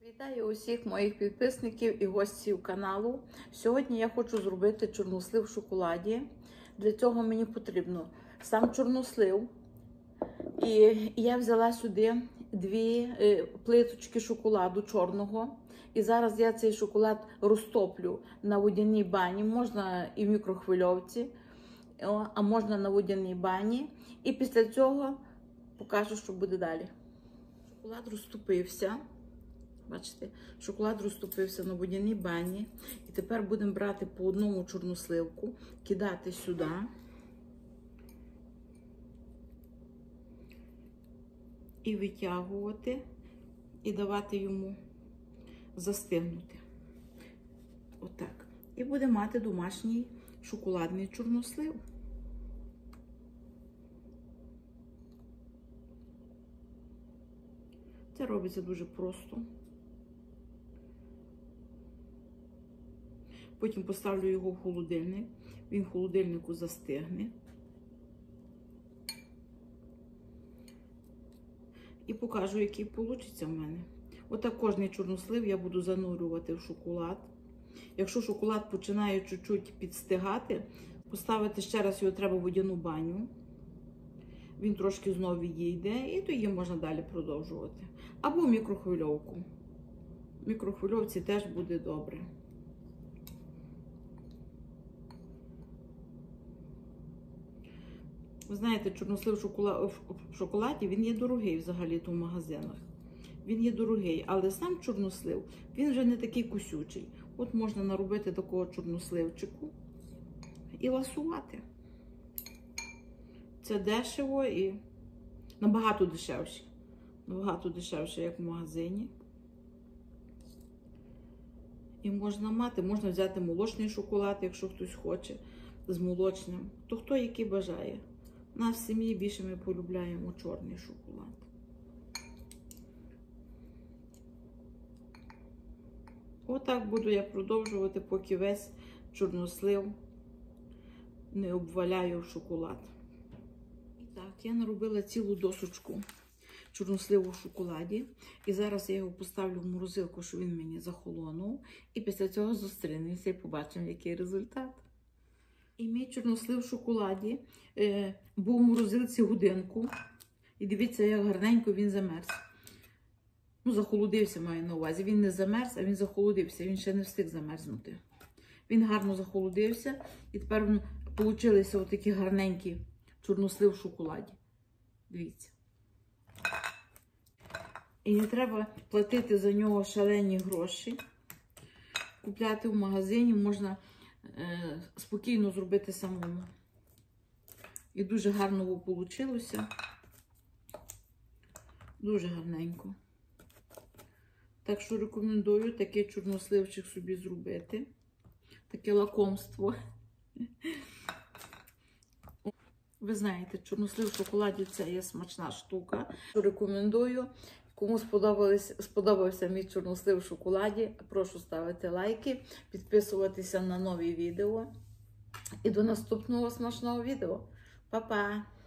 Вітаю усіх моїх підписників і гостів каналу. Сьогодні я хочу зробити чорнослив в шоколаді. Для цього мені потрібно сам чорнослив. І я взяла сюди 2 плиточки шоколаду чорного. І зараз я цей шоколад розтоплю на водяній бані. Можна і в мікрохвильовці, а можна на водяній бані. І після цього покажу, що буде далі. Шоколад розтопився. Бачите, шоколад розтопився на водяній бані. І тепер будемо брати по одному чорносливку, кидати сюди. І витягувати, і давати йому застигнути. Отак. І буде мати домашній шоколадний чорнослив. Це робиться дуже просто. Потім поставлю його в холодильник, він в холодильнику застигне. І покажу, який вийде в мене. Отак кожний чорнослив я буду занурювати в шоколад. Якщо шоколад починає чуть-чуть підстигати, поставити ще раз його треба в водяну баню. Він трошки знову відійде, і тоді можна далі продовжувати. Або в мікрохвильовку. В мікрохвильовці теж буде добре. Ви знаєте, чорнослив в шоколаді, він є дорогий взагалі-то в магазинах. Він є дорогий, але сам чорнослив, він вже не такий кусючий. От можна наробити такого чорносливчику і ласувати. Це дешево і набагато дешевше. Набагато дешевше, як в магазині. І можна взяти молочний шоколад, якщо хтось хоче, з молочним. То хто який бажає. У нас в сім'ї більше ми полюбляємо чорний шоколад. Отак буду я продовжувати, поки весь чорнослив не обваляю в шоколад. І так, я наробила цілу досочку чорносливу в шоколаді. І зараз я його поставлю в морозилку, щоб він мені захолонув. І після цього зустрінемося і побачимо, який результат. І мій чорнослив в шоколаді був у морозилці годинку. І дивіться, як гарненько він замерз. Ну, захолодився, маю на увазі. Він не замерз, а він захолодився. Він ще не встиг замерзнути. Він гарно захолодився. І тепер получилися отакі гарненькі чорнослив в шоколаді. Дивіться. І не треба платити за нього шалені гроші. Купляти в магазині можна спокійно зробити самому. І дуже гарно вийшло. Дуже гарненько. Так що рекомендую такий чорносливчик собі зробити. Таке лакомство. Ви знаєте, чорнослив в шоколаді – це є смачна штука. Рекомендую. Кому сподобався мій чорнослив в шоколаді, прошу ставити лайки, підписуватися на нові відео. І до наступного смачного відео. Па-па!